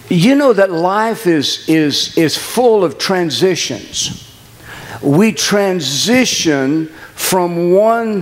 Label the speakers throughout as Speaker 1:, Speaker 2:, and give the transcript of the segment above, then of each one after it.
Speaker 1: You know that life is full of transitions. We transition from one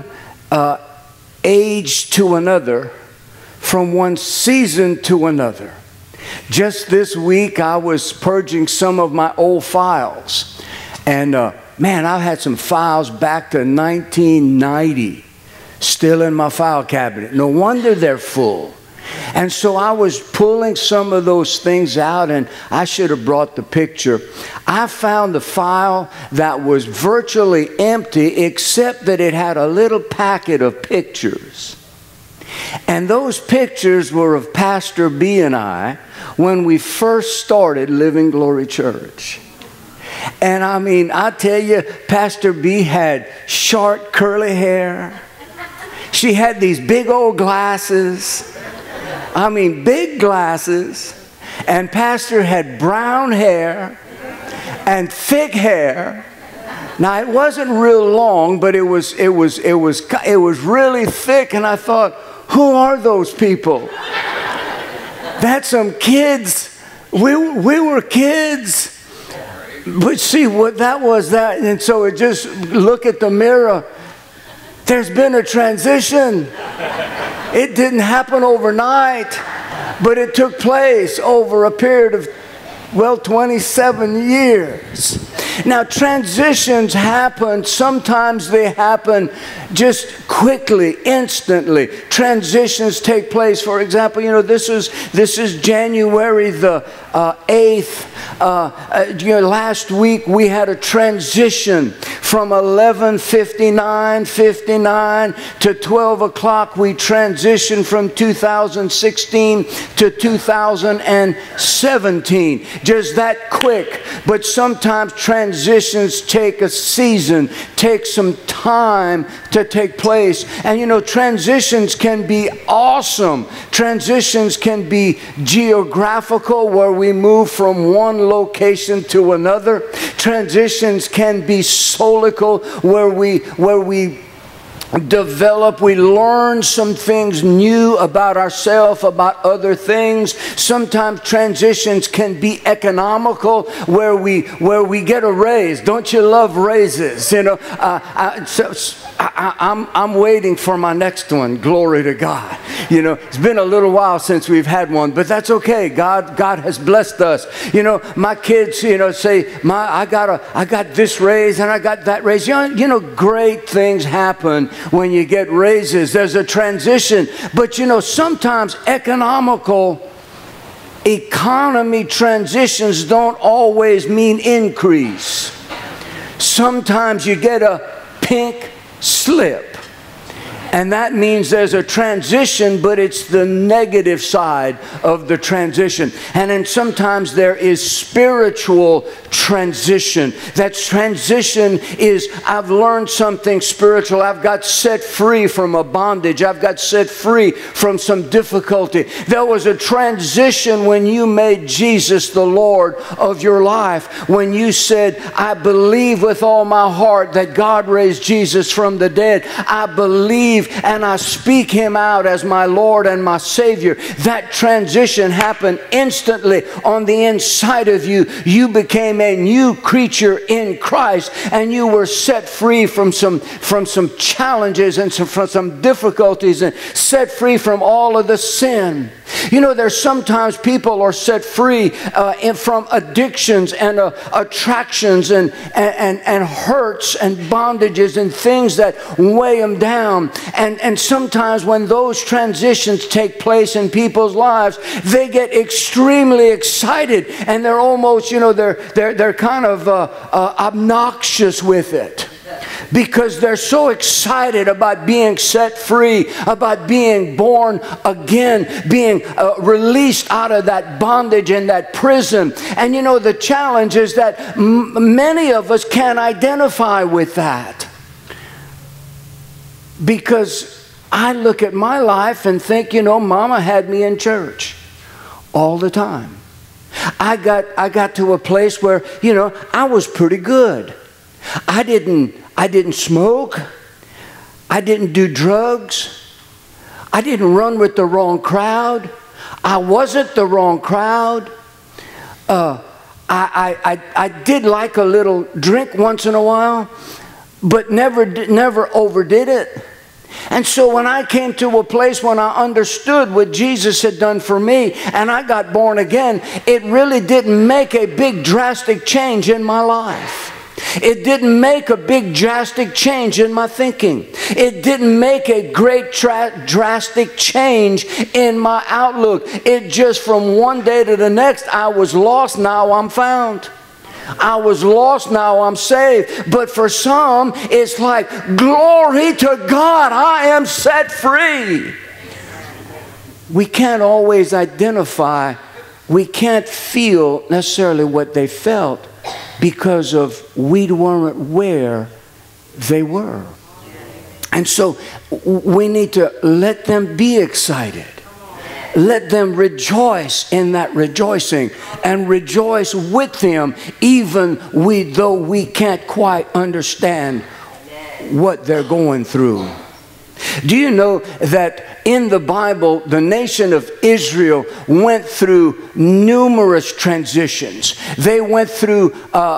Speaker 1: age to another, from one season to another. Just this week, I was purging some of my old files. And man, I've had some files back to 1990 still in my file cabinet. No wonder they're full. And so I was pulling some of those things out, and I should have brought the picture. I found the file that was virtually empty, except that it had a little packet of pictures. And those pictures were of Pastor B and I when we first started Living Glory Church. And I mean, I tell you, Pastor B had short curly hair. She had these big old glasses. I mean, big glasses. And Pastor had brown hair and thick hair. Now, it wasn't real long, but it was really thick. And I thought, who are those people? That's some kids. We were kids. But see, what that was that. And so it just, look at the mirror. There's been a transition. It didn't happen overnight, but it took place over a period of, well, 27 years. Now, transitions happen. Sometimes they happen just quickly, instantly. Transitions take place. For example, you know, this is January the 8th. Last week we had a transition from 11:59 to 12 o'clock. We transitioned from 2016 to 2017. Just that quick. But sometimes transitions take a season, take some time to take place. And you know, transitions can be awesome. Transitions can be geographical, where we move from one location to another. Transitions can be solical, where we develop, we learn some things new about ourselves, about other things. Sometimes transitions can be economical, where we get a raise. Don't you love raises? You know, I'm waiting for my next one. Glory to God. You know, it's been a little while since we've had one, but that's okay. God has blessed us. You know, my kids, you know, say, I got this raise and I got that raise. You know, great things happen when you get raises. There's a transition. But you know, sometimes economy transitions don't always mean increase. Sometimes you get a pink slip. And that means there's a transition, but it's the negative side of the transition. And then sometimes there is spiritual transition. That transition is, I've learned something spiritual. I've got set free from a bondage. I've got set free from some difficulty. There was a transition when you made Jesus the Lord of your life. When you said, I believe with all my heart that God raised Jesus from the dead. I believe and I speak Him out as my Lord and my Savior. That transition happened instantly on the inside of you. You became a new creature in Christ, and you were set free from some challenges and from some difficulties, and set free from all of the sin. You know, there's sometimes people are set free from addictions and attractions and hurts and bondages and things that weigh them down. And sometimes when those transitions take place in people's lives, they get extremely excited, and they're almost, you know, they're kind of obnoxious with it. Because they're so excited about being set free, about being born again, being released out of that bondage and that prison. And you know, the challenge is that many of us can't identify with that. Because I look at my life and think, you know, Mama had me in church all the time. I got to a place where, you know, I was pretty good. I didn't smoke. I didn't do drugs. I didn't run with the wrong crowd. I wasn't the wrong crowd. I did like a little drink once in a while, but never overdid it. And so when I came to a place when I understood what Jesus had done for me and I got born again, it really didn't make a big drastic change in my life. It didn't make a big drastic change in my thinking. It didn't make a great drastic change in my outlook. It just, from one day to the next, I was lost, now I'm found. I was lost, now I'm saved. But for some, it's like, glory to God, I am set free. We can't always identify, we can't feel necessarily what they felt because of we weren't where they were. And so we need to let them be excited. Let them rejoice in that rejoicing and rejoice with them, even though we can't quite understand what they're going through. Do you know that in the Bible, the nation of Israel went through numerous transitions? They went through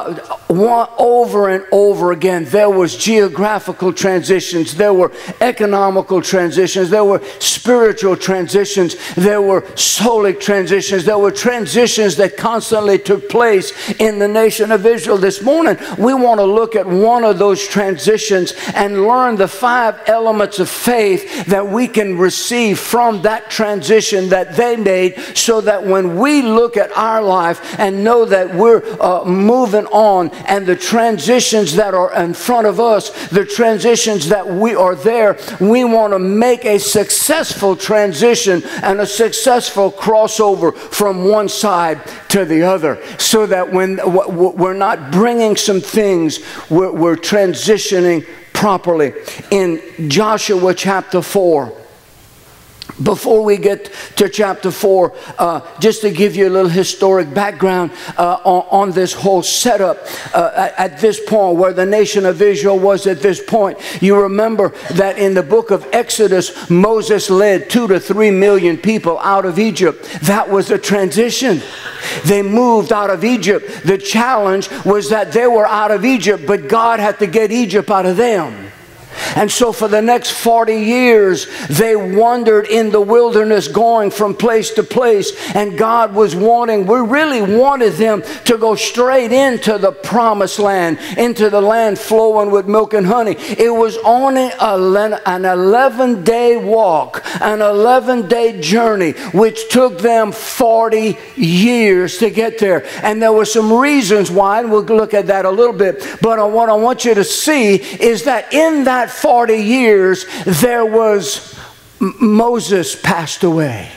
Speaker 1: over and over again. There was geographical transitions. There were economical transitions. There were spiritual transitions. There were soulic transitions. There were transitions that constantly took place in the nation of Israel. This morning, we want to look at one of those transitions and learn the 5 elements of faith that we can receive from that transition that they made, so that when we look at our life and know that we're moving on, and the transitions that are in front of us, the transitions that we are there, we want to make a successful transition and a successful crossover from one side to the other, so that when we're not bringing some things, we're transitioning properly. In Joshua chapter 4, before we get to chapter 4, just to give you a little historic background on this whole setup at this point, where the nation of Israel was at this point. You remember that in the book of Exodus, Moses led 2 to 3 million people out of Egypt. That was a transition. They moved out of Egypt. The challenge was that they were out of Egypt, but God had to get Egypt out of them. And so for the next 40 years, they wandered in the wilderness, going from place to place. And God was we really wanted them to go straight into the promised land, into the land flowing with milk and honey. It was only an 11-day walk, an 11-day journey, which took them 40 years to get there. And there were some reasons why, and we'll look at that a little bit. But what I want you to see is that in that 40 years, there was Moses passed away.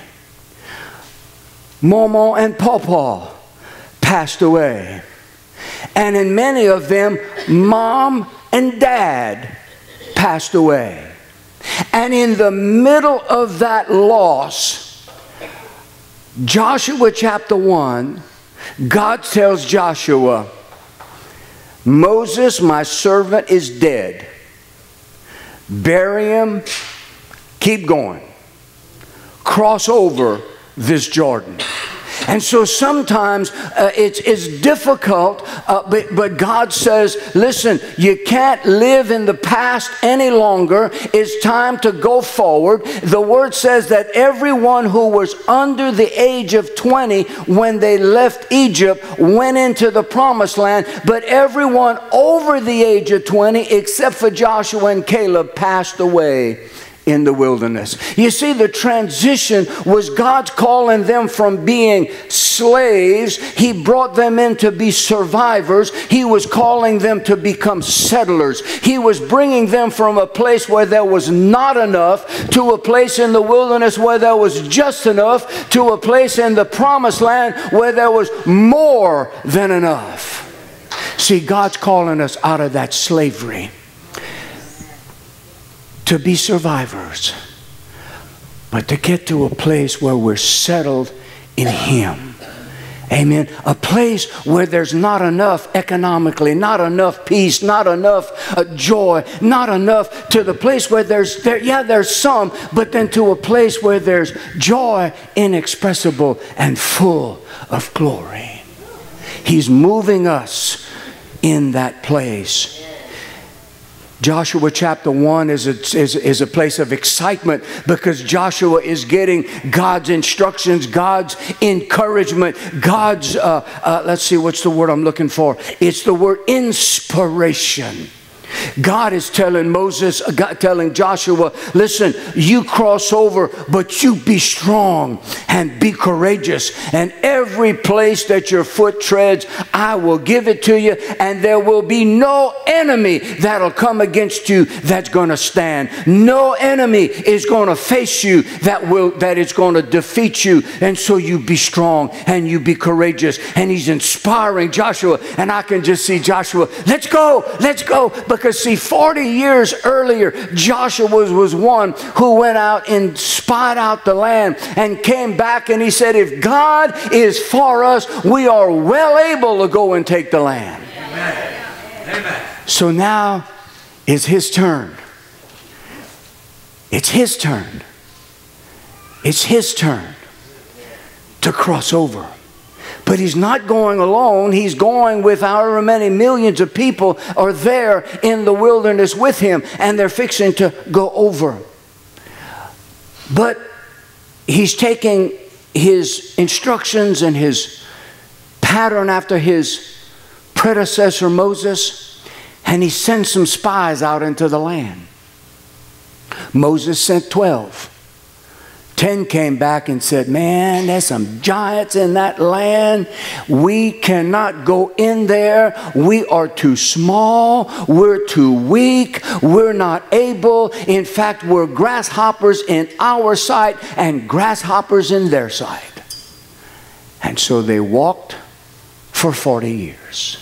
Speaker 1: Momo and Pawpaw passed away. And in many of them, Mom and Dad passed away. And in the middle of that loss, Joshua chapter 1, God tells Joshua, Moses, my servant, is dead. Bury him, keep going. Cross over this Jordan. And so sometimes it's difficult, but God says, listen, you can't live in the past any longer. It's time to go forward. The Word says that everyone who was under the age of 20 when they left Egypt went into the promised land, but everyone over the age of 20, except for Joshua and Caleb, passed away in the wilderness. You see, the transition was God's calling them from being slaves. He brought them in to be survivors. He was calling them to become settlers. He was bringing them from a place where there was not enough to a place in the wilderness where there was just enough, to a place in the promised land where there was more than enough. See, God's calling us out of that slavery to be survivors, but to get to a place where we're settled in Him. Amen. A place where there's not enough economically, not enough peace, not enough joy, not enough, to the place where there's some, but then to a place where there's joy inexpressible and full of glory. He's moving us in that place. Joshua chapter 1 is a place of excitement because Joshua is getting God's instructions, God's encouragement, God's, let's see, what's the word I'm looking for? It's the word inspiration. God is telling Moses, telling Joshua, listen, you cross over, but you be strong and be courageous. And every place that your foot treads, I will give it to you. And there will be no enemy that'll come against you that's going to stand. No enemy is going to face you that is going to defeat you. And so you be strong and you be courageous. And he's inspiring Joshua. And I can just see Joshua, let's go, because see, 40 years earlier, Joshua was one who went out and spied out the land and came back and he said, if God is for us, we are well able to go and take the land. Amen. Amen. So now it's his turn. It's his turn. It's his turn to cross over. But he's not going alone. He's going with however many millions of people are there in the wilderness with him. And they're fixing to go over. But he's taking his instructions and his pattern after his predecessor Moses. And he sends some spies out into the land. Moses sent 12. 10 came back and said, man, there's some giants in that land. We cannot go in there. We are too small. We're too weak. We're not able. In fact, we're grasshoppers in our sight and grasshoppers in their sight. And so they walked for 40 years.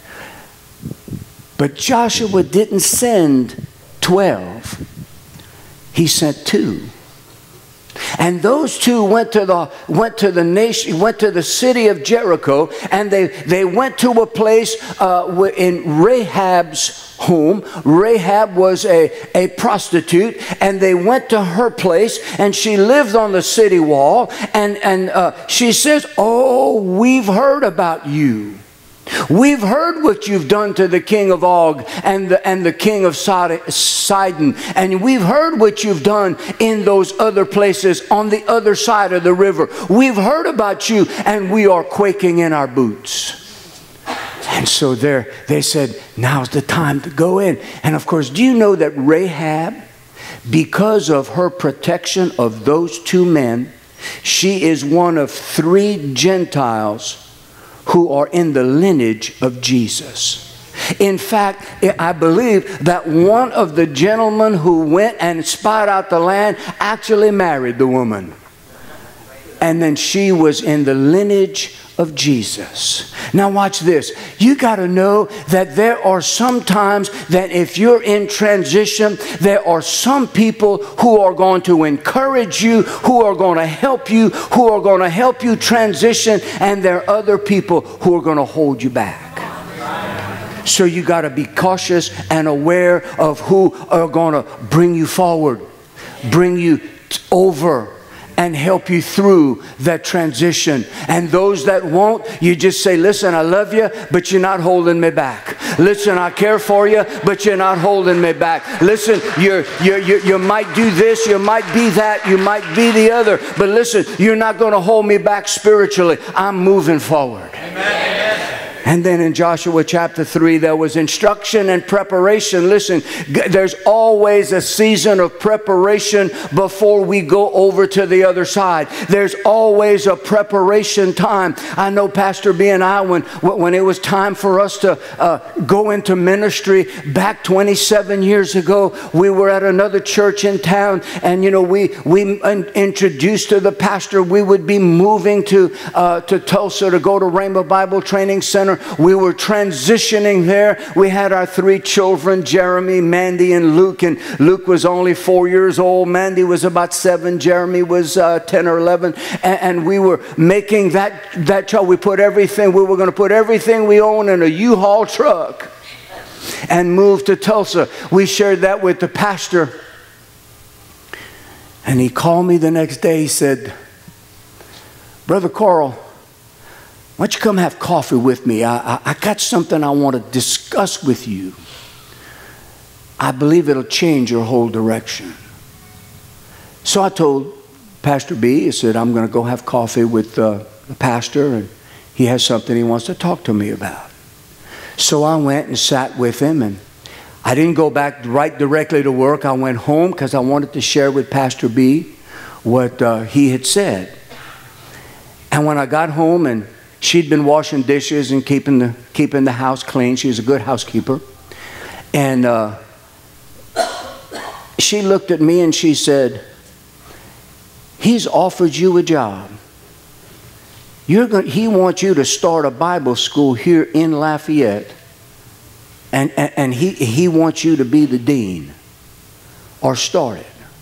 Speaker 1: But Joshua didn't send 12. He sent 2. And those 2 went to the city of Jericho, and they went to a place in Rahab's home. Rahab was a prostitute, and they went to her place, and she lived on the city wall, and she says, oh, we've heard about you. We've heard what you've done to the king of Og and the king of Sidon. And we've heard what you've done in those other places on the other side of the river. We've heard about you and we are quaking in our boots. And so they said, now's the time to go in. And of course, do you know that Rahab, because of her protection of those 2 men, she is one of 3 Gentiles who are in the lineage of Jesus. In fact, I believe that one of the gentlemen who went and spied out the land actually married the woman. And then she was in the lineage of Jesus. Now watch this. You got to know that there are some times that if you're in transition, there are some people who are going to encourage you, who are going to help you, who are going to help you transition, and there are other people who are going to hold you back. So you got to be cautious and aware of who are going to bring you forward, bring you over, and help you through that transition. And those that won't, you just say, listen, I love you, but you're not holding me back. Listen, I care for you, but you're not holding me back. Listen, you might do this, you might be that, you might be the other, but listen, you're not going to hold me back spiritually. I'm moving forward. Amen. And then in Joshua chapter 3, there was instruction and preparation. Listen, there's always a season of preparation before we go over to the other side. There's always a preparation time. I know Pastor B and I, when it was time for us to go into ministry back 27 years ago, we were at another church in town, and you know, we introduced to the pastor we would be moving to Tulsa to go to Rainbow Bible Training Center. We were transitioning there. We had our 3 children, Jeremy, Mandy, and Luke. And Luke was only 4 years old. Mandy was about 7. Jeremy was 10 or 11. And we were making that child. We were going to put everything we own in a U-Haul truck and move to Tulsa. We shared that with the pastor. And he called me the next day. He said, Brother Coral, why don't you come have coffee with me? I got something I want to discuss with you. I believe it'll change your whole direction. So I told Pastor B, I said, I'm going to go have coffee with the pastor, and he has something he wants to talk to me about. So I went and sat with him, and I didn't go back right directly to work. I went home because I wanted to share with Pastor B what he had said. And when I got home, and she'd been washing dishes and keeping the house clean. She was a good housekeeper. And she looked at me and she said, he's offered you a job. He wants you to start a Bible school here in Lafayette. And he wants you to be the dean or start it.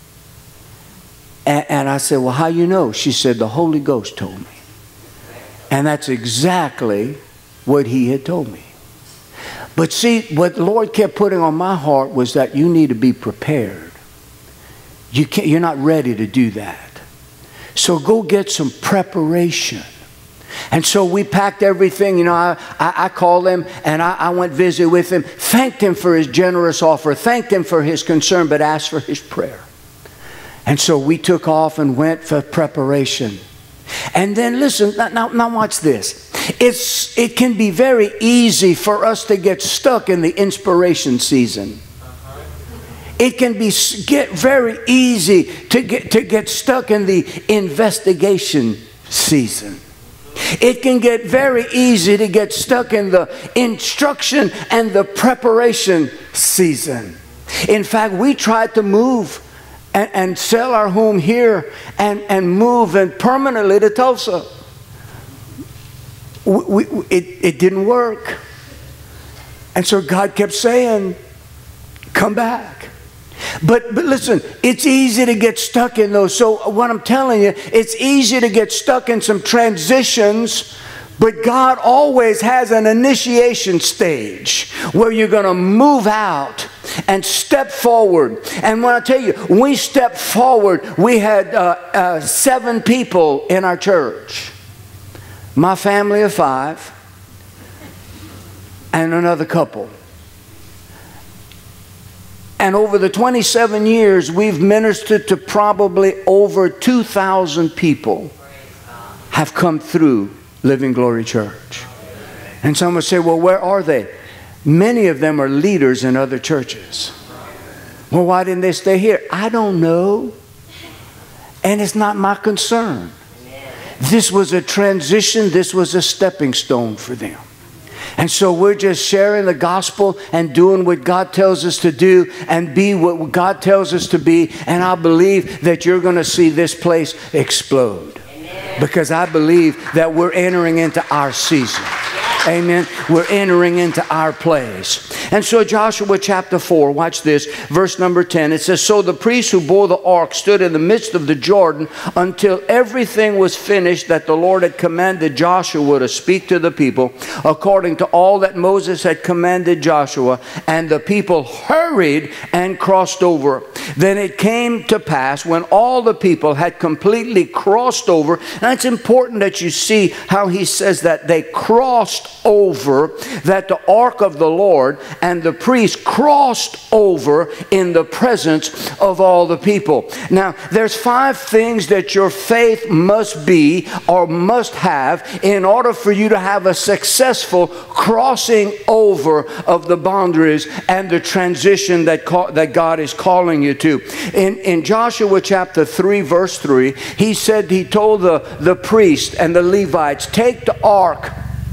Speaker 1: And I said, well, how you know? She said, the Holy Ghost told me. And that's exactly what he had told me. But see, what the Lord kept putting on my heart was that you need to be prepared. You're not ready to do that. So go get some preparation. And so we packed everything. You know, I called him and I went visit with him. Thanked him for his generous offer. Thanked him for his concern, but asked for his prayer. And so we took off and went for preparation. And then listen, now watch this. It can be very easy for us to get stuck in the inspiration season. It can get very easy to get stuck in the investigation season. It can get very easy to get stuck in the instruction and the preparation season. In fact, we tried to move and sell our home here and move and permanently to Tulsa. It didn't work. And so God kept saying, come back. But listen, it's easy to get stuck in those. So what I'm telling you, it's easy to get stuck in some transitions, but God always has an initiation stage where you're going to move out and step forward. And when I tell you, when we stepped forward, we had 7 people in our church. My family of 5 and another couple. And over the 27 years, we've ministered to probably over 2,000 people have come through Living Glory Church. And some would say, well, where are they? Many of them are leaders in other churches. Well, why didn't they stay here? I don't know. And it's not my concern. This was a transition. This was a stepping stone for them. And so we're just sharing the gospel and doing what God tells us to do and be what God tells us to be. And I believe that you're going to see this place explode. Amen. Because I believe that we're entering into our season. Amen. We're entering into our place. And so Joshua chapter 4, watch this, verse number 10. It says, so the priests who bore the ark stood in the midst of the Jordan until everything was finished that the Lord had commanded Joshua to speak to the people, according to all that Moses had commanded Joshua. And the people hurried and crossed over. Then it came to pass when all the people had completely crossed over. And it's important that you see how he says that they crossed over, that the ark of the Lord and the priest crossed over in the presence of all the people. Now, there's 5 things that your faith must be or must have in order for you to have a successful crossing over of the boundaries and the transition that God is calling you to. In Joshua chapter 3, verse 3, he told the priest and the Levites, take the ark,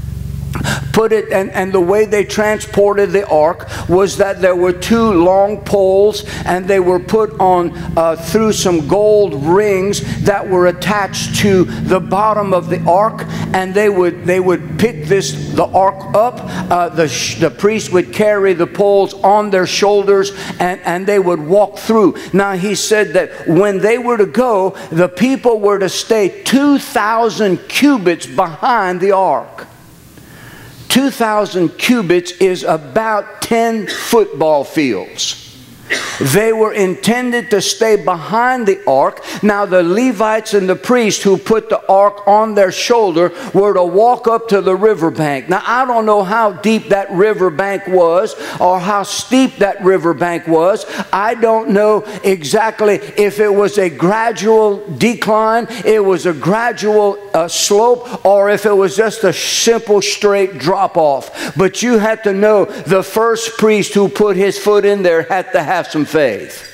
Speaker 1: put it, and the way they transported the ark was that there were 2 long poles, and they were put on through some gold rings that were attached to the bottom of the ark, and they would pick the ark up. The priest would carry the poles on their shoulders, and they would walk through. Now he said that when they were to go, the people were to stay 2,000 cubits behind the ark. 2,000 cubits is about 10 football fields. They were intended to stay behind the ark. Now the Levites and the priests who put the ark on their shoulder were to walk up to the riverbank. Now I don't know how deep that riverbank was or how steep that riverbank was. I don't know exactly if it was a gradual decline, it was a gradual slope, or if it was just a simple straight drop off. But you had to know the first priest who put his foot in there had to have some faith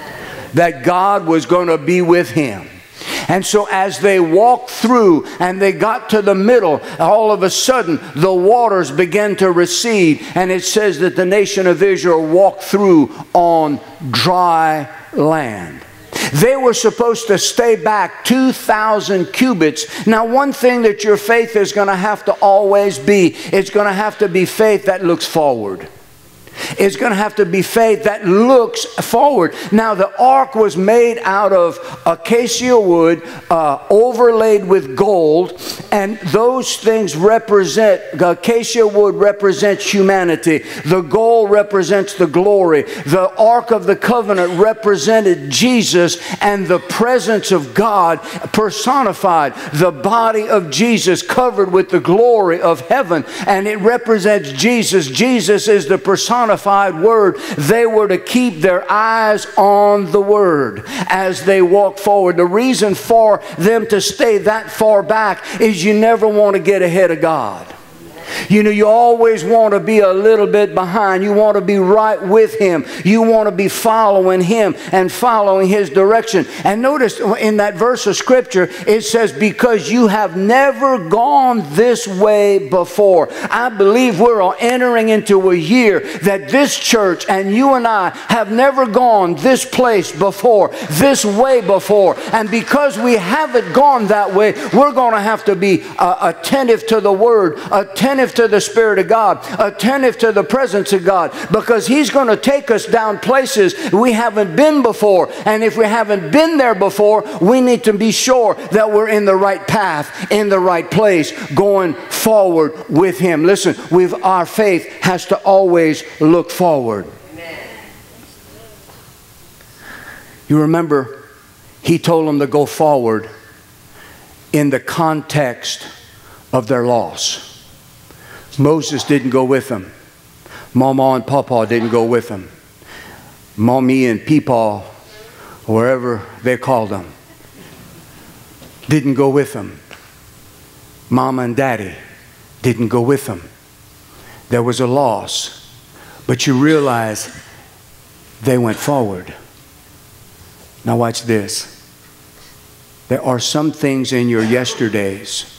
Speaker 1: that God was going to be with him. And so as they walked through and they got to the middle, all of a sudden the waters began to recede. And it says that the nation of Israel walked through on dry land. They were supposed to stay back 2,000 cubits. Now, one thing that your faith is going to have to always be, it's going to have to be faith that looks forward. It's going to have to be faith that looks forward. Now, the ark was made out of acacia wood, overlaid with gold, and those things represent, the acacia wood represents humanity. The gold represents the glory. The ark of the covenant represented Jesus and the presence of God personified. The body of Jesus covered with the glory of heaven, and it represents Jesus. Jesus is the personified Word. They were to keep their eyes on the Word as they walk forward. The reason for them to stay that far back is you never want to get ahead of God. You know, you always want to be a little bit behind. You want to be right with Him. You want to be following Him and following His direction. And notice in that verse of Scripture, it says, because you have never gone this way before. I believe we're entering into a year that this church and you and I have never gone this place before, this way before. And because we haven't gone that way, we're going to have to be attentive to the Word, attentive to the Spirit of God, attentive to the presence of God, because He's going to take us down places we haven't been before. And if we haven't been there before, we need to be sure that we're in the right path, in the right place, going forward with Him. Listen, our faith has to always look forward. Amen. You remember, He told them to go forward in the context of their loss. Moses didn't go with them. Mama and Papa didn't go with them. Mommy and Peepaw, wherever they called them, didn't go with them. Mama and Daddy didn't go with them. There was a loss, but you realize they went forward. Now watch this. There are some things in your yesterdays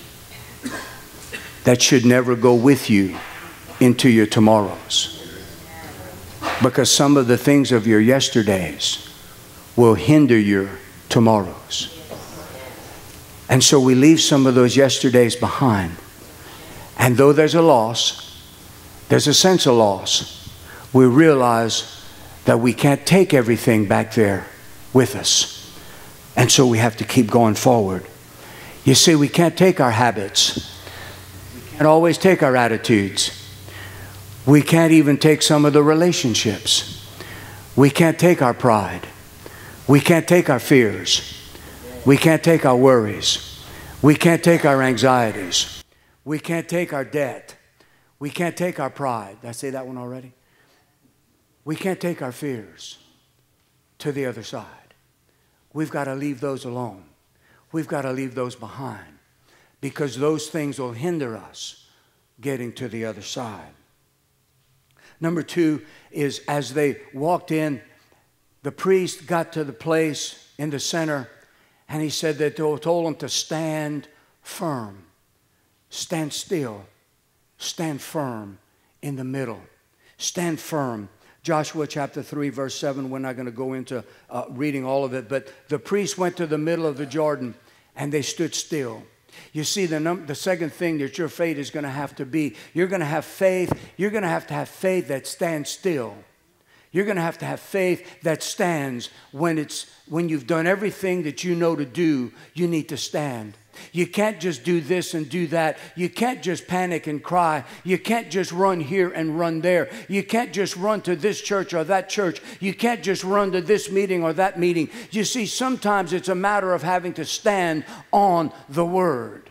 Speaker 1: that should never go with you into your tomorrows. Because some of the things of your yesterdays will hinder your tomorrows. And so we leave some of those yesterdays behind. And though there's a loss, there's a sense of loss, we realize that we can't take everything back there with us. And so we have to keep going forward. You see, we can't take our habits. And always take our attitudes. We can't even take some of the relationships. We can't take our pride. We can't take our fears. We can't take our worries. We can't take our anxieties. We can't take our debt. We can't take our pride. Did I say that one already? We can't take our fears to the other side. We've got to leave those alone. We've got to leave those behind. Because those things will hinder us getting to the other side. Number two is as they walked in, the priest got to the place in the center, and he said that they told him to stand firm, stand still, stand firm in the middle, stand firm. Joshua chapter 3 verse 7, we're not going to go into reading all of it, but the priest went to the middle of the Jordan and they stood still. You see, the second thing that your faith is going to have to be, you're going to have faith. You're going to have faith that stands still. You're going to have faith that stands when you've done everything that you know to do. You need to stand. You can't just do this and do that. You can't just panic and cry. You can't just run here and run there. You can't just run to this church or that church. You can't just run to this meeting or that meeting. You see, sometimes it's a matter of having to stand on the Word.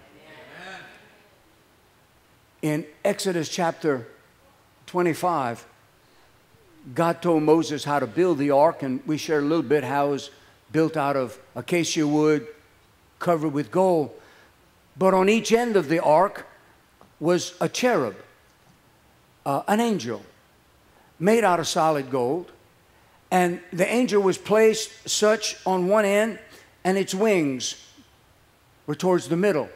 Speaker 1: In Exodus chapter 25, God told Moses how to build the ark, and we shared a little bit how it was built out of acacia wood, covered with gold. But on each end of the ark was a cherub, an angel, made out of solid gold. And the angel was placed such on one end, and its wings were towards the middle.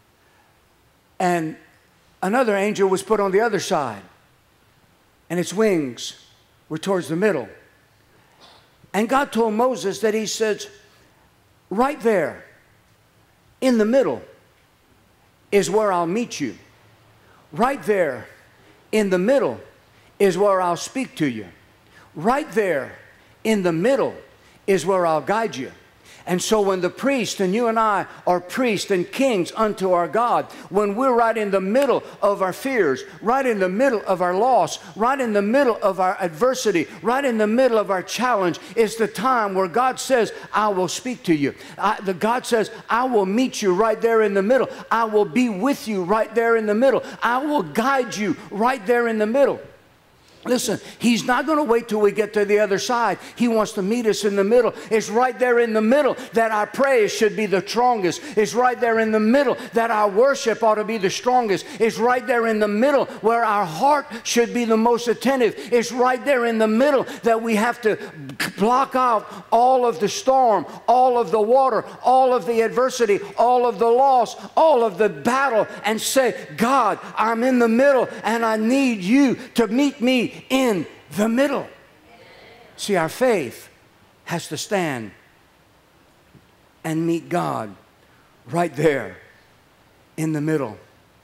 Speaker 1: And another angel was put on the other side, and its wings were towards the middle. And God told Moses that He says, right there in the middle is where I'll meet you. Right there in the middle is where I'll speak to you. Right there in the middle is where I'll guide you. And so when the priest, and you and I are priests and kings unto our God, when we're right in the middle of our fears, right in the middle of our loss, right in the middle of our adversity, right in the middle of our challenge, it's the time where God says, I will speak to you. God says, I will meet you right there in the middle. I will be with you right there in the middle. I will guide you right there in the middle. Listen, He's not going to wait till we get to the other side. He wants to meet us in the middle. It's right there in the middle that our praise should be the strongest. It's right there in the middle that our worship ought to be the strongest. It's right there in the middle where our heart should be the most attentive. It's right there in the middle that we have to block out all of the storm, all of the water, all of the adversity, all of the loss, all of the battle, and say, God, I'm in the middle and I need you to meet me in the middle. See, our faith has to stand and meet God right there in the middle.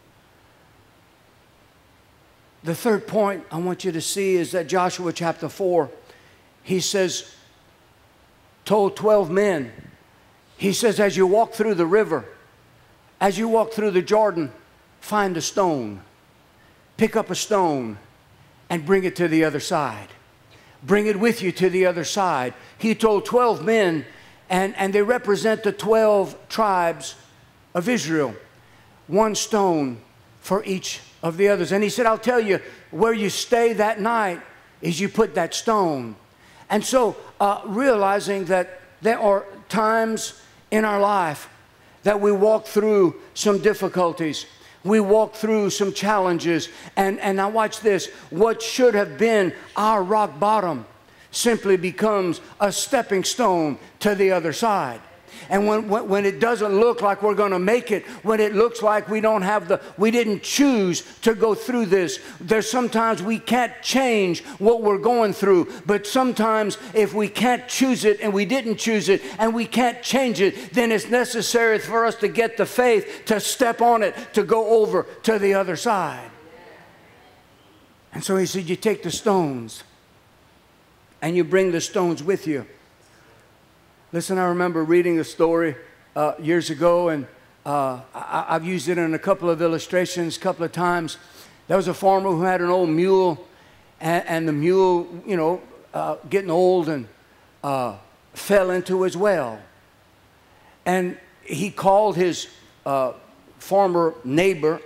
Speaker 1: The third point I want you to see is that Joshua chapter 4, he says, told 12 men, he says, as you walk through the river, as you walk through the Jordan, find a stone, pick up a stone, and bring it to the other side. Bring it with you to the other side. He told 12 men, and they represent the 12 tribes of Israel. One stone for each of the others. And he said, I'll tell you, where you stay that night is you put that stone. And so, realizing that there are times in our life that we walk through some difficulties. We walk through some challenges, and now watch this. What should have been our rock bottom simply becomes a stepping stone to the other side. And when it doesn't look like we're going to make it, when it looks like we didn't choose to go through this, there's sometimes we can't change what we're going through. But sometimes if we can't choose it and we didn't choose it and we can't change it, then it's necessary for us to get the faith to step on it, to go over to the other side. And so he said, you take the stones and you bring the stones with you. Listen, I remember reading a story years ago, and I've used it in a couple of illustrations a couple of times. There was a farmer who had an old mule, and the mule, getting old, and fell into his well. And he called his farmer neighbor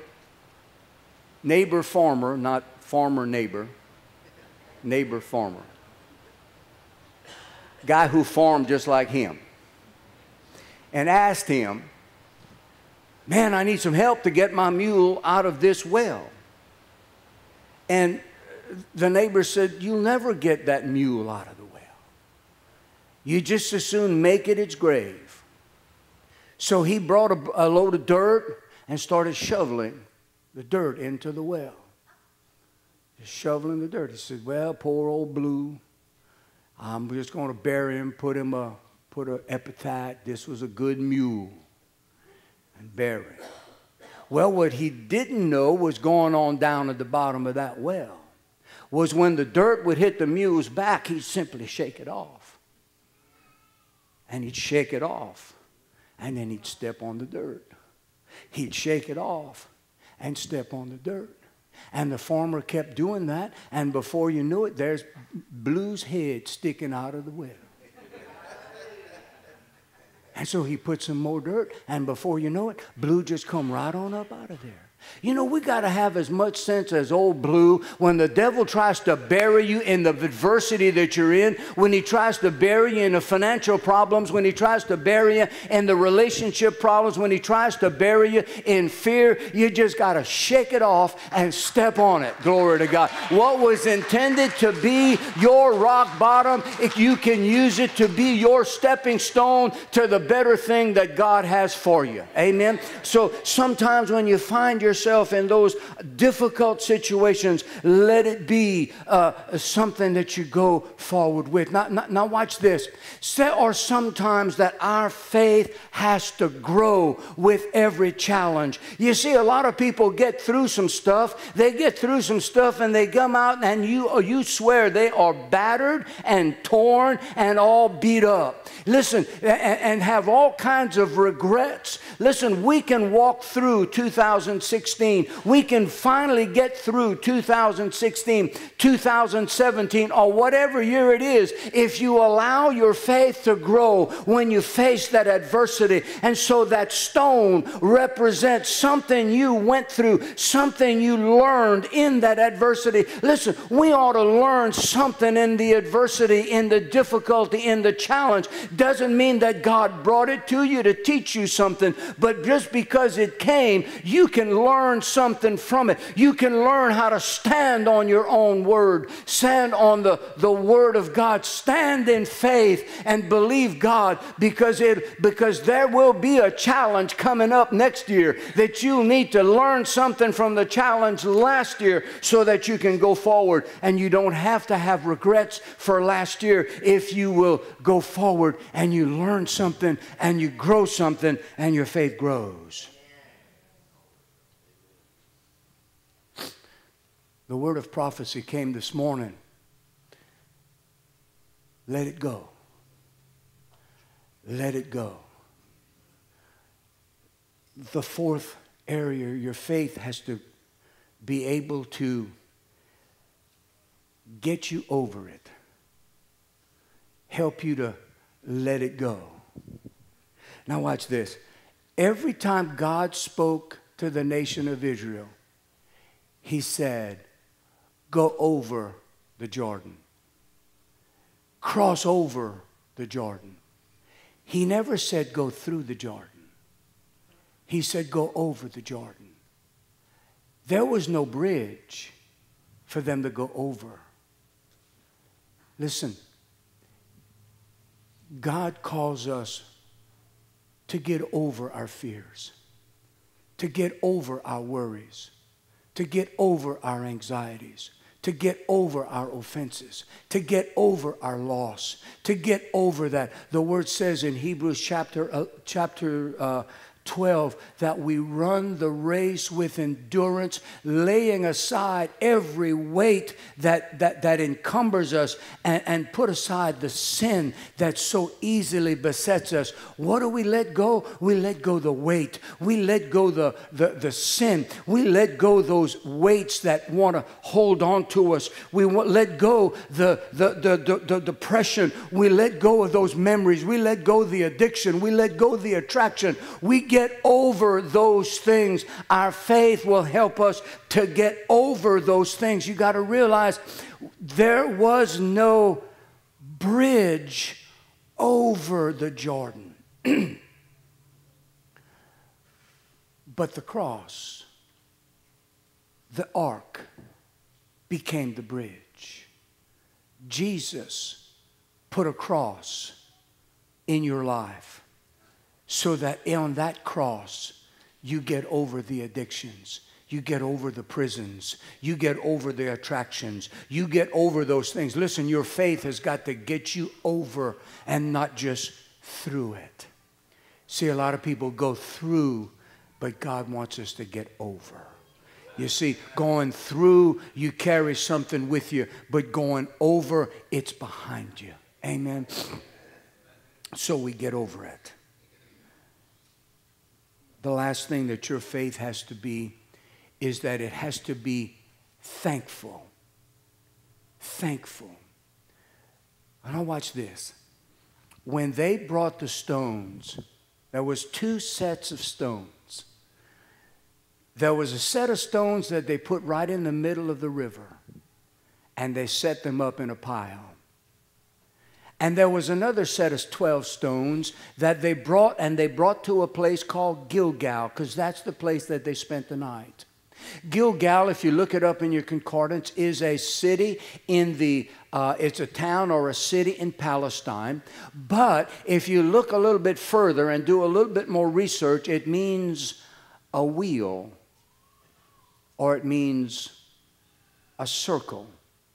Speaker 1: farmer, not farmer neighbor farmer. Guy who farmed just like him, and asked him, man, I need some help to get my mule out of this well. And the neighbor said, you'll never get that mule out of the well. You just as soon make it its grave. So he brought a load of dirt and started shoveling the dirt into the well. Just shoveling the dirt. He said, well, poor old Blue, I'm just going to bury him, put an epitaph. This was a good mule, and bury him. Well, what he didn't know was going on down at the bottom of that well was when the dirt would hit the mule's back, he'd simply shake it off. And he'd shake it off, and then he'd step on the dirt. He'd shake it off and step on the dirt. And the farmer kept doing that, and before you knew it, there's Blue's head sticking out of the well. And so he put some more dirt, and before you know it, Blue just come right on up out of there. You know, we got to have as much sense as old Blue. When the devil tries to bury you in the adversity that you're in, when he tries to bury you in the financial problems, when he tries to bury you in the relationship problems, when he tries to bury you in fear, you just got to shake it off and step on it. Glory to God. What was intended to be your rock bottom, if you can use it to be your stepping stone to the better thing that God has for you. Amen. So sometimes when you find yourself in those difficult situations, let it be something that you go forward with. Now watch this. There are sometimes that our faith has to grow with every challenge. You see, a lot of people get through some stuff. They get through some stuff and they come out and you swear they are battered and torn and all beat up. Listen, and have all kinds of regrets. Listen, we can walk through 2016. We can finally get through 2016, 2017, or whatever year it is, if you allow your faith to grow when you face that adversity. And so that stone represents something you went through, something you learned in that adversity. Listen, we ought to learn something in the adversity, in the difficulty, in the challenge. Doesn't mean that God brought it to you to teach you something, but just because it came, you can learn something from it. You can learn how to stand on your own word, stand on the word of God, stand in faith and believe God, because there will be a challenge coming up next year that you need to learn something from the challenge last year so that you can go forward, and you don't have to have regrets for last year if you will go forward and you learn something and you grow something and your faith grows. The word of prophecy came this morning. Let it go. Let it go. The fourth area, your faith has to be able to get you over it. Help you to let it go. Now watch this. Every time God spoke to the nation of Israel, He said, go over the Jordan. Cross over the Jordan. He never said go through the Jordan. He said go over the Jordan. There was no bridge for them to go over. Listen, God calls us to get over our fears, to get over our worries, to get over our anxieties, to get over our offenses, to get over our loss, to get over that. The word says in Hebrews chapter 12 that we run the race with endurance, laying aside every weight that encumbers us, and put aside the sin that so easily besets us. What do we let go? We let go the weight. We let go the sin. We let go those weights that want to hold on to us. We let go the depression. We let go of those memories. We let go the addiction. We let go the attraction. We get over those things. Our faith will help us to get over those things. You got to realize there was no bridge over the Jordan. But the cross, the ark, became the bridge. Jesus put a cross in your life, so that on that cross, you get over the addictions. You get over the prisons. You get over the attractions. You get over those things. Listen, your faith has got to get you over and not just through it. See, a lot of people go through, but God wants us to get over. You see, going through, you carry something with you, but going over, it's behind you. Amen. So we get over it. The last thing that your faith has to be is that it has to be thankful. Thankful. And now watch this. When they brought the stones, there was 2 sets of stones. There was a set of stones that they put right in the middle of the river, and they set them up in a pile. And there was another set of 12 stones that they brought to a place called Gilgal, because that's the place that they spent the night. Gilgal, if you look it up in your concordance, is a city in the, it's a town or a city in Palestine. But if you look a little bit further and do a little bit more research, it means a wheel, or it means a circle.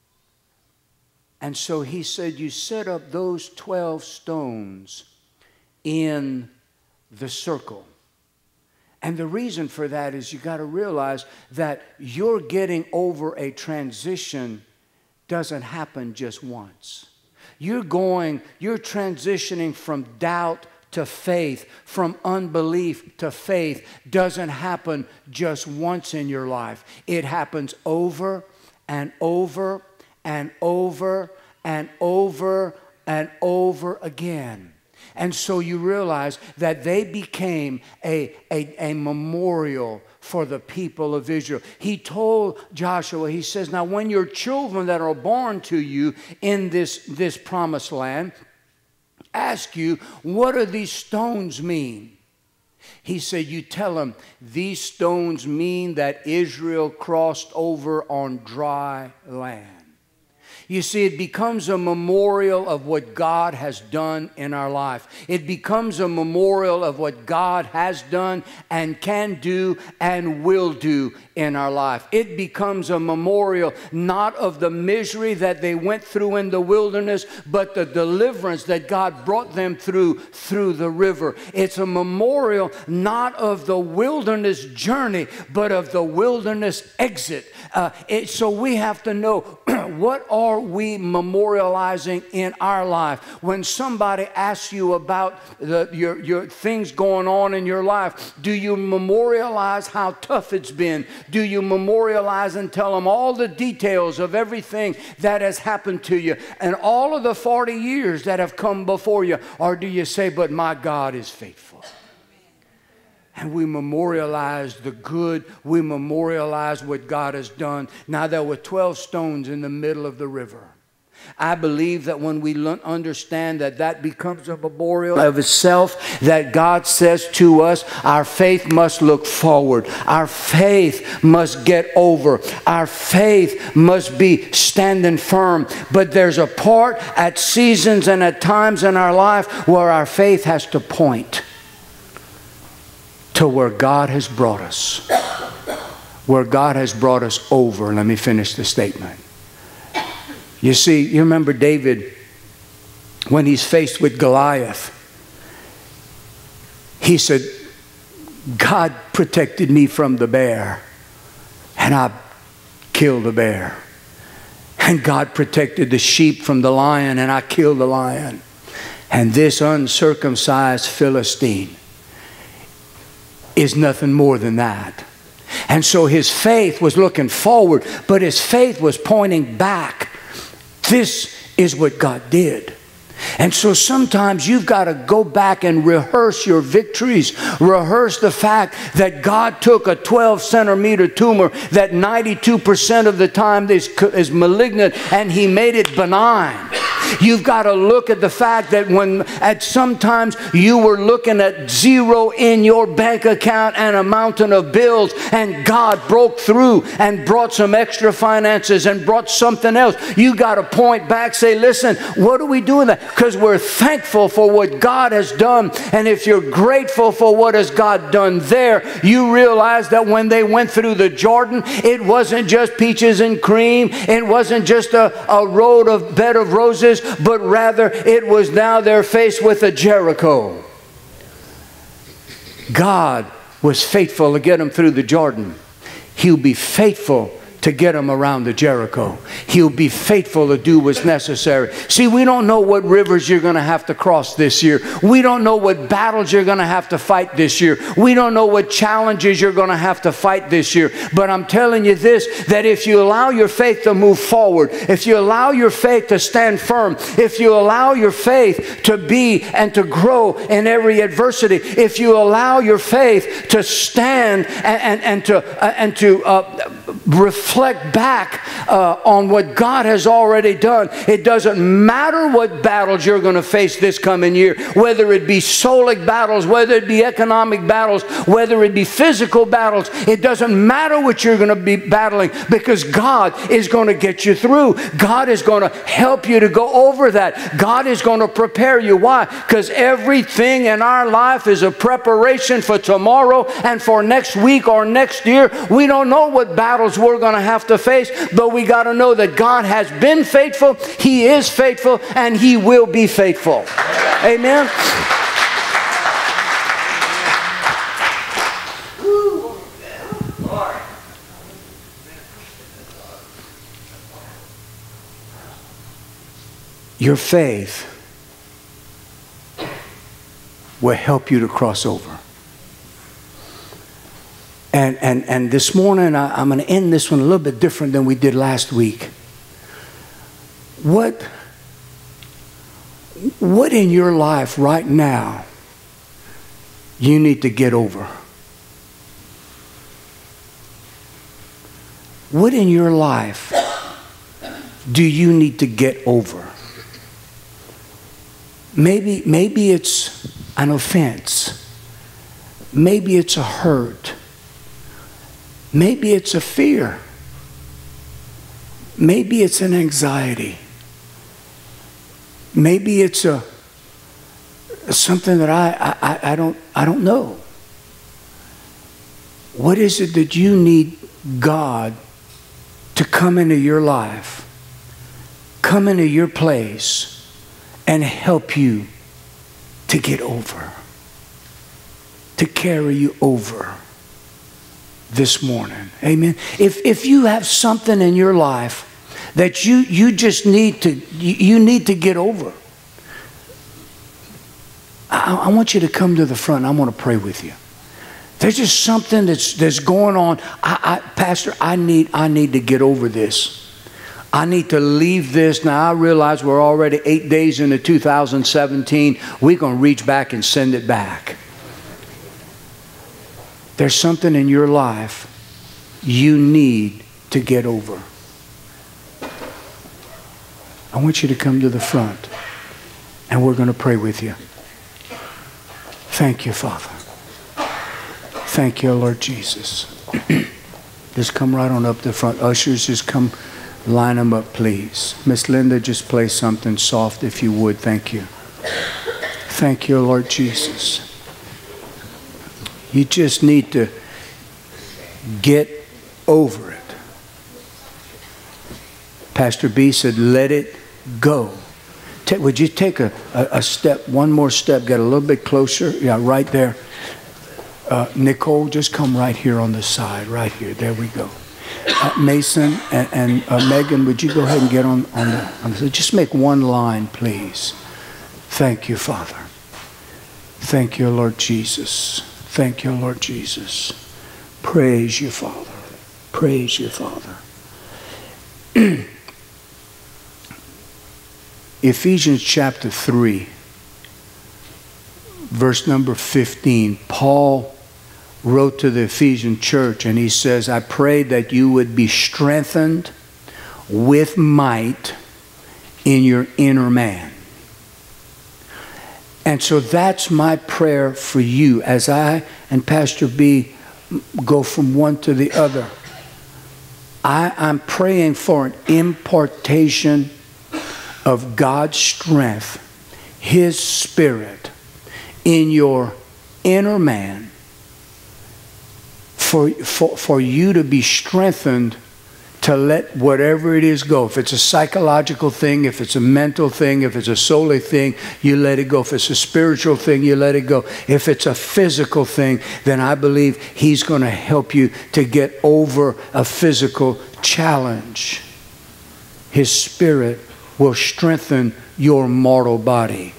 Speaker 1: And so he said, you set up those 12 stones in the circle. And the reason for that is you got to realize that you're getting over a transition doesn't happen just once. You're transitioning from doubt to faith, from unbelief to faith, doesn't happen just once in your life. It happens over and over and over and over and over again. And so you realize that they became a memorial for the people of Israel. He told Joshua, he says, now when your children that are born to you in this promised land ask you, what do these stones mean? He said, you tell them, these stones mean that Israel crossed over on dry land. You see, it becomes a memorial of what God has done in our life. It becomes a memorial of what God has done and can do and will do in our life. It becomes a memorial not of the misery that they went through in the wilderness, but the deliverance that God brought them through the river. It's a memorial not of the wilderness journey, but of the wilderness exit. So we have to know, what are we memorializing in our life? When somebody asks you about your things going on in your life, do you memorialize how tough it's been? Do you memorialize and tell them all the details of everything that has happened to you and all of the 40 years that have come before you? Or do you say, but my God is faithful? And we memorialize the good. We memorialize what God has done. Now there were 12 stones in the middle of the river. I believe that when we understand that becomes a memorial of itself, that God says to us, our faith must look forward. Our faith must get over. Our faith must be standing firm. But there's a part at seasons and at times in our life where our faith has to point to where God has brought us. Where God has brought us over. Let me finish the statement. You see, you remember David, when he's faced with Goliath, he said, God protected me from the bear, and I killed the bear. And God protected the sheep from the lion, and I killed the lion. And this uncircumcised Philistine is nothing more than that. And so his faith was looking forward, but his faith was pointing back. This is what God did. And so sometimes you've got to go back and rehearse your victories. Rehearse the fact that God took a 12-centimeter tumor that 92% of the time is malignant, and He made it benign. You've got to look at the fact that sometimes you were looking at zero in your bank account and a mountain of bills, and God broke through and brought some extra finances and brought something else. You got to point back, say, listen, what are we doing that? Because we're thankful for what God has done. And if you're grateful for what has God done there, you realize that when they went through the Jordan, it wasn't just peaches and cream. It wasn't just a bed of roses, but rather it was now they're faced with a Jericho. God was faithful to get them through the Jordan. He'll be faithful to get them around the Jericho. He'll be faithful to do what's necessary. See, we don't know what rivers you're going to have to cross this year. We don't know what battles you're going to have to fight this year. We don't know what challenges you're going to have to fight this year. But I'm telling you this, that if you allow your faith to move forward, if you allow your faith to stand firm, if you allow your faith to be and to grow in every adversity, if you allow your faith to stand and to reflect back on what God has already done. It doesn't matter what battles you're going to face this coming year, whether it be soulic battles, whether it be economic battles, whether it be physical battles. It doesn't matter what you're going to be battling, because God is going to get you through. God is going to help you to go over that. God is going to prepare you. Why? Because everything in our life is a preparation for tomorrow and for next week or next year. We don't know what battles we're going to have to face, but we got to know that God has been faithful, He is faithful, and He will be faithful. Amen. Your faith will help you to cross over. And this morning, I'm going to end this one a little bit different than we did last week. What in your life right now you need to get over? What in your life do you need to get over? Maybe it's an offense. Maybe it's a hurt. Maybe it's a fear. Maybe it's an anxiety. Maybe it's something that I don't know. What is it that you need God to come into your life, come into your place, and help you to get over, to carry you over this morning? Amen. If you have something in your life that you just need to get over, I want you to come to the front. I want to pray with you. There's just something that's going on. Pastor, I need to get over this. I need to leave this. Now, I realize we're already 8 days into 2017. We're going to reach back and send it back. There's something in your life you need to get over. I want you to come to the front, and we're going to pray with you. Thank you, Father. Thank you, Lord Jesus. Just come right on up the front. Ushers, just come line them up, please. Miss Linda, just play something soft if you would. Thank you. Thank you, Lord Jesus. You just need to get over it. Pastor B said, let it go. Would you take a step, one more step, get a little bit closer? Yeah, right there. Nicole, just come right here on the side, right here. There we go. Mason and Megan, would you go ahead and get on the, just make one line, please. Thank you, Father. Thank you, Lord Jesus. Thank you, Lord Jesus. Praise you, Father. Praise you, Father. Ephesians chapter 3, verse number 15. Paul wrote to the Ephesian church, and he says, I pray that you would be strengthened with might in your inner man. And so that's my prayer for you as I and Pastor B go from one to the other. I'm praying for an impartation of God's strength, His Spirit in your inner man, for you to be strengthened to let whatever it is go. If it's a psychological thing, if it's a mental thing, if it's a soul thing, you let it go. If it's a spiritual thing, you let it go. If it's a physical thing, then I believe He's going to help you to get over a physical challenge. His Spirit will strengthen your mortal body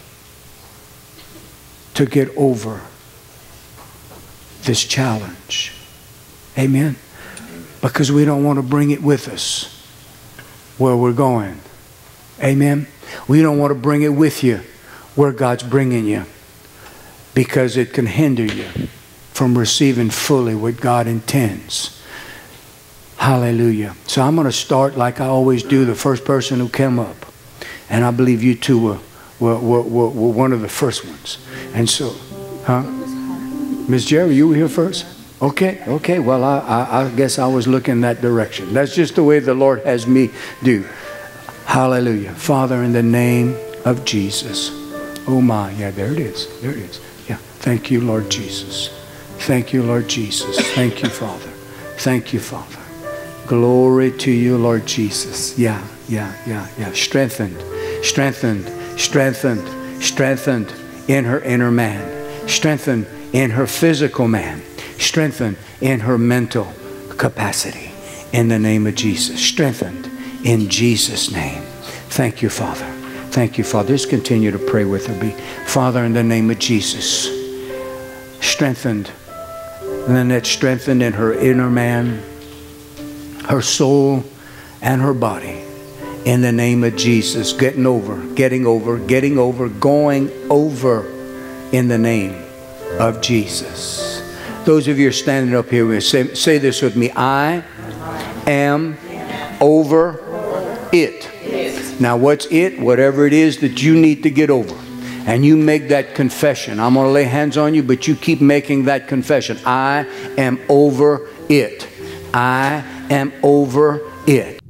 Speaker 1: to get over this challenge. Amen. Because we don't want to bring it with us where we're going. Amen. We don't want to bring it with you where God's bringing you, because it can hinder you from receiving fully what God intends. Hallelujah. So I'm going to start like I always do, the first person who came up. And I believe you two were one of the first ones. And so, Miss Jerry, you were here first? Okay. Well, I guess I was looking that direction. That's just the way the Lord has me do. Hallelujah. Father, in the name of Jesus. Oh my, yeah, there it is. There it is. Yeah. Thank you, Lord Jesus. Thank you, Lord Jesus. Thank you, Father. Thank you, Father. Glory to you, Lord Jesus. Yeah. Strengthened in her inner man. Strengthened in her physical man. Strengthened in her mental capacity. In the name of Jesus. Strengthened in Jesus' name. Thank you, Father. Thank you, Father. Just continue to pray with her. Father, in the name of Jesus. Strengthened. And then it's strengthened in her inner man, her soul, and her body. In the name of Jesus. Going over. In the name of Jesus. Those of you who are standing up here, say this with me. I am over it. Now what's it? Whatever it is that you need to get over. And you make that confession. I'm going to lay hands on you, but you keep making that confession. I am over it. I am over it.